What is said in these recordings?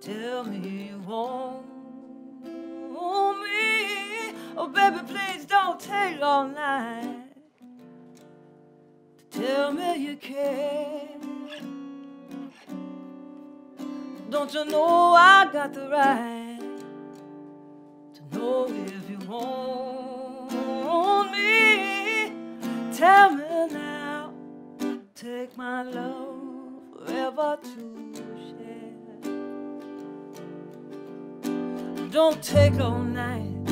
Tell me you want me. Oh, baby, please don't take all night to tell me you care. Don't you know I got the right to know if you want me? Tell me now, take my love forever to share. Don't take all night,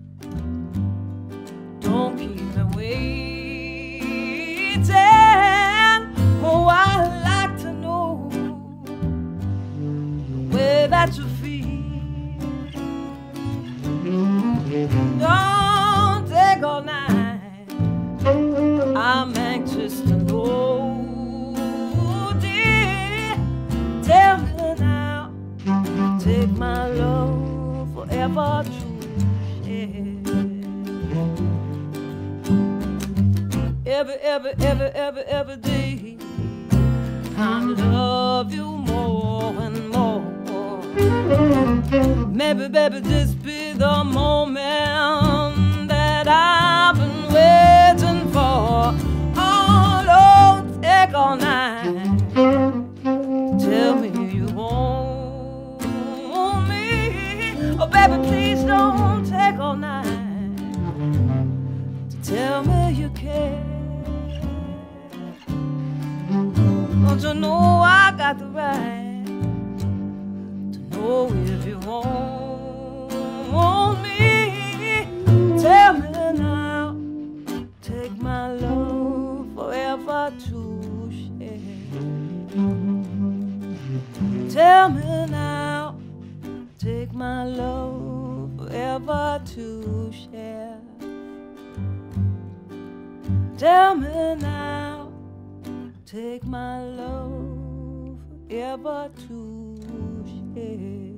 don't keep me waiting. Oh, I'd like to know the way that you feel. Don't take all night, I'm anxious to know, dear. Tell me now, take my love forever to share. Every day I love you more and more. Maybe, baby, this be the moment that I've been waiting for. Oh, don't take all night, tell me you want me. Oh, baby, please don't take all night to tell me you care. Don't you know I got the right to know if you want me? Tell me now, take my love forever to share. Tell me now, take my love forever to share. Tell me now, take my love forever to share.